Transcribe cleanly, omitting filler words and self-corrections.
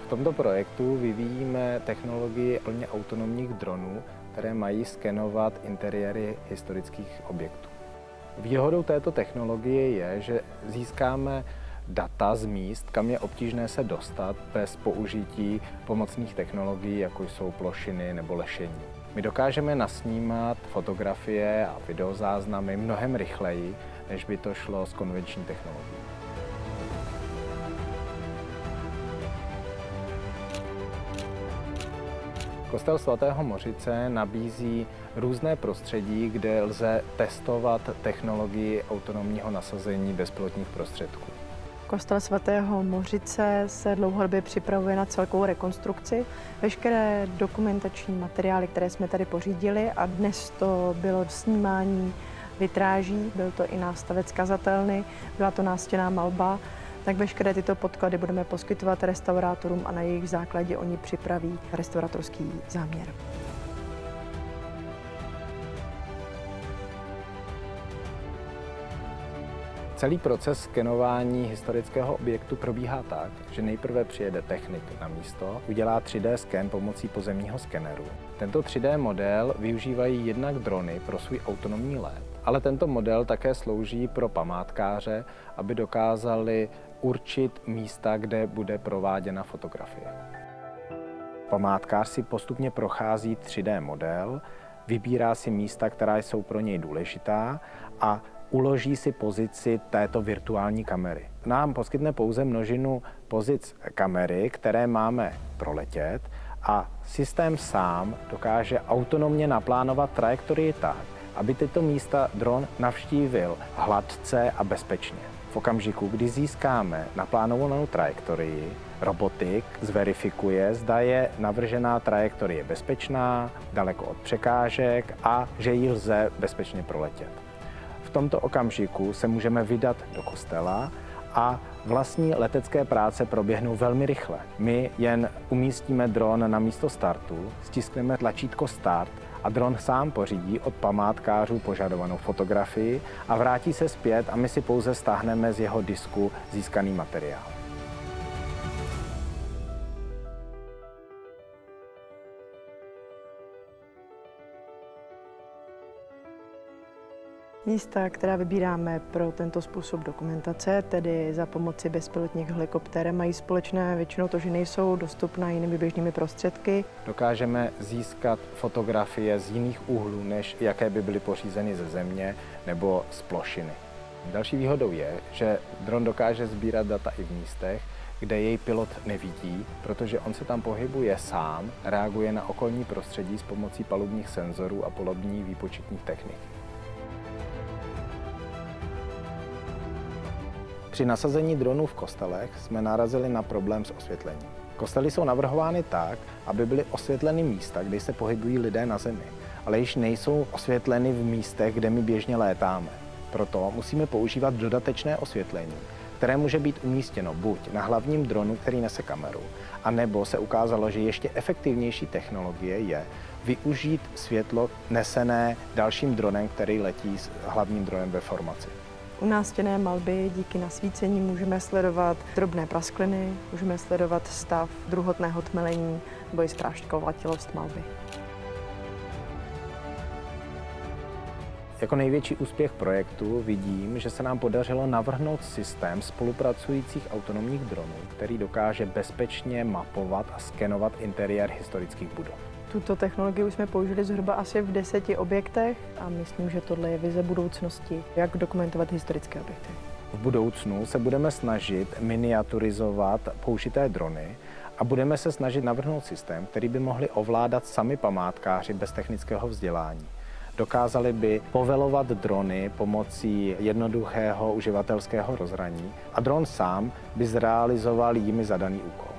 V tomto projektu vyvíjíme technologii plně autonomních dronů, které mají skenovat interiéry historických objektů. Výhodou této technologie je, že získáme data z míst, kam je obtížné se dostat bez použití pomocných technologií, jako jsou plošiny nebo lešení. My dokážeme nasnímat fotografie a videozáznamy mnohem rychleji, než by to šlo s konvenční technologií. Kostel svatého Mořice nabízí různé prostředí, kde lze testovat technologii autonomního nasazení bezpilotních prostředků. Kostel svatého Mořice se dlouhodobě připravuje na celkovou rekonstrukci. Veškeré dokumentační materiály, které jsme tady pořídili, a dnes to bylo snímání vitráží, byl to i nástavec kazatelny, byla to nástěnná malba, tak veškeré tyto podklady budeme poskytovat restaurátorům a na jejich základě oni připraví restauratorský záměr. Celý proces skenování historického objektu probíhá tak, že nejprve přijede technik na místo, udělá 3D sken pomocí pozemního skeneru. Tento 3D model využívají jednak drony pro svůj autonomní let, ale tento model také slouží pro památkáře, aby dokázali určit místa, kde bude prováděna fotografie. Památkář si postupně prochází 3D model, vybírá si místa, která jsou pro něj důležitá a uloží si pozici této virtuální kamery. Nám poskytne pouze množinu pozic kamery, které máme proletět, a systém sám dokáže autonomně naplánovat trajektorii tak, aby tyto místa dron navštívil hladce a bezpečně. V okamžiku, kdy získáme naplánovanou trajektorii, robotik zverifikuje, zda je navržená trajektorie bezpečná, daleko od překážek a že ji lze bezpečně proletět. V tomto okamžiku se můžeme vydat do kostela a vlastní letecké práce proběhnou velmi rychle. My jen umístíme dron na místo startu, stiskneme tlačítko start a dron sám pořídí od památkářů požadovanou fotografii a vrátí se zpět a my si pouze stáhneme z jeho disku získaný materiál. Místa, která vybíráme pro tento způsob dokumentace, tedy za pomoci bezpilotních helikoptér, mají společné většinou to, že nejsou dostupná jinými běžnými prostředky. Dokážeme získat fotografie z jiných úhlů, než jaké by byly pořízeny ze země nebo z plošiny. Další výhodou je, že dron dokáže sbírat data i v místech, kde jej pilot nevidí, protože on se tam pohybuje sám, reaguje na okolní prostředí s pomocí palubních senzorů a palubních výpočetních technik. Při nasazení dronů v kostelech jsme narazili na problém s osvětlením. Kostely jsou navrhovány tak, aby byly osvětleny místa, kde se pohybují lidé na zemi, ale již nejsou osvětleny v místech, kde my běžně létáme. Proto musíme používat dodatečné osvětlení, které může být umístěno buď na hlavním dronu, který nese kameru, anebo se ukázalo, že ještě efektivnější technologie je využít světlo nesené dalším dronem, který letí s hlavním dronem ve formaci. U nástěnné malby díky nasvícení můžeme sledovat drobné praskliny, můžeme sledovat stav druhotného tmelení nebo i zprášťkovatilost malby. Jako největší úspěch projektu vidím, že se nám podařilo navrhnout systém spolupracujících autonomních dronů, který dokáže bezpečně mapovat a skenovat interiér historických budov. Tuto technologii už jsme použili zhruba asi v 10 objektech a myslím, že tohle je vize budoucnosti, jak dokumentovat historické objekty. V budoucnu se budeme snažit miniaturizovat použité drony a budeme se snažit navrhnout systém, který by mohli ovládat sami památkáři bez technického vzdělání. Dokázali by povelovat drony pomocí jednoduchého uživatelského rozhraní a dron sám by zrealizoval jimi zadaný úkol.